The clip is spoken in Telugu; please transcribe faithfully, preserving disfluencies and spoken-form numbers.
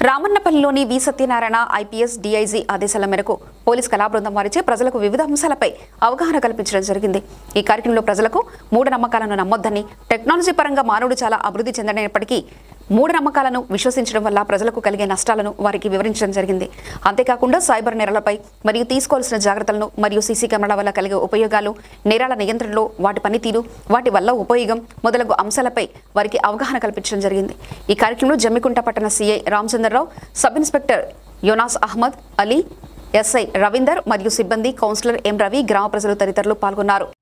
రామన్నపల్లిలోని వి సత్యనారాయణ ఐపీఎస్ డీఐజీ ఆదేశాల మేరకు పోలీస్ కళా బృందం వారిచే ప్రజలకు వివిధ అంశాలపై అవగాహన కల్పించడం జరిగింది। ఈ కార్యక్రమంలో ప్రజలకు మూఢనమ్మకాలను నమ్మొద్దని, టెక్నాలజీ పరంగా మానవుడు చాలా అభివృద్ధి చెందనప్పటికీ మూఢనమ్మకాలను విశ్వసించడం వల్ల ప్రజలకు కలిగే నష్టాలను వారికి వివరించడం జరిగింది। అంతేకాకుండా సైబర్ నేరాలపై మరియు తీసుకోవాల్సిన జాగ్రత్తలను మరియు సీసీ కెమెరాల వల్ల కలిగే ఉపయోగాలు, నేరాల నియంత్రణలో వాటి పనితీరు, వాటి వల్ల ఉపయోగం మొదలగు అంశాలపై వారికి అవగాహన కల్పించడం జరిగింది। ఈ కార్యక్రమంలో జమ్మికుంట పట్టణ CI Ramachandrarao, sub inspector Yonas Ahmed Ali, SI Ravinder మరియు సిబ్బంది, కౌన్సిలర్ ఎం రవి, గ్రామ ప్రజలు తదితరులు పాల్గొన్నారు।